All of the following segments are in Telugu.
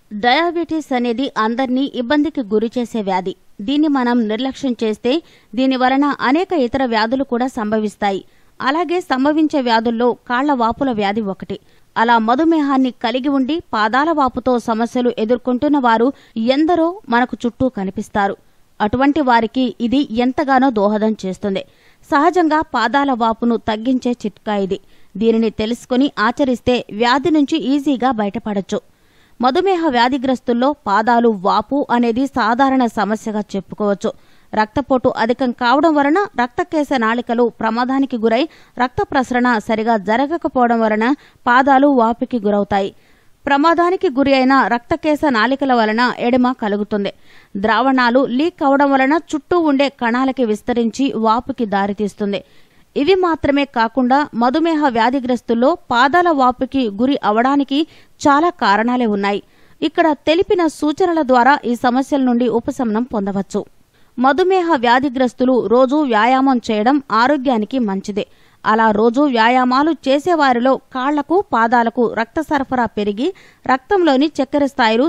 డయాబెటీస్ అనేది అందర్నీ ఇబ్బందికి గురిచేసే వ్యాధి. దీన్ని మనం నిర్లక్ష్యం చేస్తే దీని వలన అనేక ఇతర వ్యాధులు కూడా సంభవిస్తాయి. అలాగే సంభవించే వ్యాధుల్లో కాళ్ల వాపుల వ్యాధి ఒకటి. అలా మధుమేహాన్ని కలిగి ఉండి పాదాల వాపుతో సమస్యలు ఎదుర్కొంటున్న వారు ఎందరో మనకు చుట్టూ కనిపిస్తారు. అటువంటి వారికి ఇది ఎంతగానో దోహదం చేస్తుంది. సహజంగా పాదాల వాపును తగ్గించే చిట్కా ఇది. దీనిని తెలుసుకుని ఆచరిస్తే వ్యాధి నుంచి ఈజీగా బయటపడొచ్చు. మధుమేహ వ్యాధిగ్రస్తుల్లో పాదాలు వాపు అనేది సాధారణ సమస్యగా చెప్పుకోవచ్చు. రక్తపోటు అధికం కావడం వలన రక్తకేశ నాళికలు ప్రమాదానికి గురై రక్త ప్రసరణ సరిగా జరగకపోవడం వలన పాదాలు వాపుకి గురవుతాయి. ప్రమాదానికి గురి అయిన రక్తకేశ నాళికల వలన ఎడమ కలుగుతుంది. ద్రావణాలు లీక్ అవడం వలన చుట్టూ ఉండే కణాలకి విస్తరించి వాపుకి దారితీస్తుంది. ఇవి మాత్రమే కాకుండా మధుమేహ వ్యాధిగ్రస్తుల్లో పాదాల వాపుకి గురి అవడానికి చాలా కారణాలే ఉన్నాయి. ఇక్కడ తెలిపిన సూచనల ద్వారా ఈ సమస్యల నుండి ఉపశమనం పొందవచ్చు. మధుమేహ వ్యాధిగ్రస్తులు రోజూ వ్యాయామం చేయడం ఆరోగ్యానికి మంచిదే. అలా రోజూ వ్యాయామాలు చేసేవారిలో కాళ్లకు పాదాలకు రక్త సరఫరా పెరిగి రక్తంలోని చక్కెర స్థాయిలు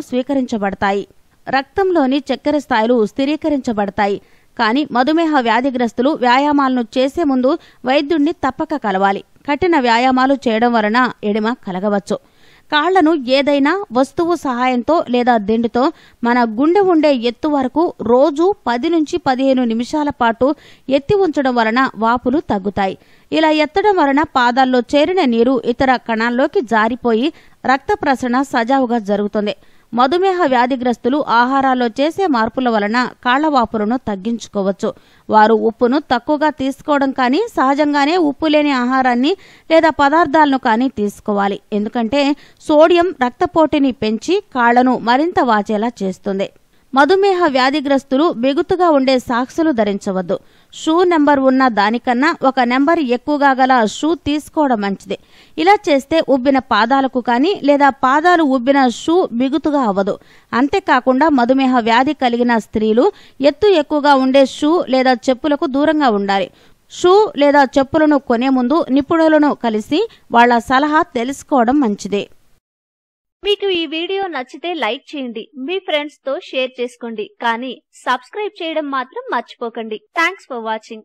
స్థిరీకరించబడతాయి. కానీ మధుమేహ వ్యాధిగ్రస్తులు వ్యాయామాలను చేసే ముందు వైద్యుణ్ణి తప్పక కలవాలి. కఠిన వ్యాయామాలు చేయడం వలన ఎడమ కలగవచ్చు. కాళ్లను ఏదైనా వస్తువు సహాయంతో లేదా దిండుతో మన గుండె ఉండే ఎత్తు వరకు రోజూ 10 నుంచి 15 నిమిషాల పాటు ఎత్తి ఉంచడం వలన వాపులు తగ్గుతాయి. ఇలా ఎత్తడం వలన పాదాల్లో చేరిన నీరు ఇతర కణాల్లోకి జారిపోయి రక్త ప్రసరణ సజావుగా జరుగుతుంది. మధుమేహ వ్యాధిగ్రస్తులు ఆహారాల్లో చేసే మార్పుల వలన కాళ్లవాపులను తగ్గించుకోవచ్చు. వారు ఉప్పును తక్కువగా తీసుకోవడం కానీ సహజంగానే ఉప్పు లేని ఆహారాన్ని లేదా పదార్థాలను కానీ తీసుకోవాలి. ఎందుకంటే సోడియం రక్తపోటుని పెంచి కాళ్లను మరింత వాచేలా చేస్తుంది. మధుమేహ వ్యాధిగ్రస్తులు బిగుతుగా ఉండే సాక్సులు ధరించవద్దు. షూ నెంబర్ ఉన్న దానికన్నా ఒక నెంబర్ ఎక్కువగా గల షూ తీసుకోవడం మంచిది. ఇలా చేస్తే ఉబ్బిన పాదాలకు కానీ లేదా పాదాలు ఉబ్బిన షూ బిగుతుగా అవ్వదు. అంతేకాకుండా మధుమేహ వ్యాధి కలిగిన స్త్రీలు ఎత్తు ఎక్కువగా ఉండే షూ లేదా చెప్పులకు దూరంగా ఉండాలి. షూ లేదా చెప్పులను కొనే ముందు నిపుణులను కలిసి వాళ్ల సలహా తెలుసుకోవడం మంచిదే. మీకు ఈ వీడియో నచ్చితే లైక్ చేయండి, మీ ఫ్రెండ్స్ తో షేర్ చేసుకోండి, కానీ సబ్స్క్రైబ్ చేయడం మాత్రం మర్చిపోకండి. Thanks for watching.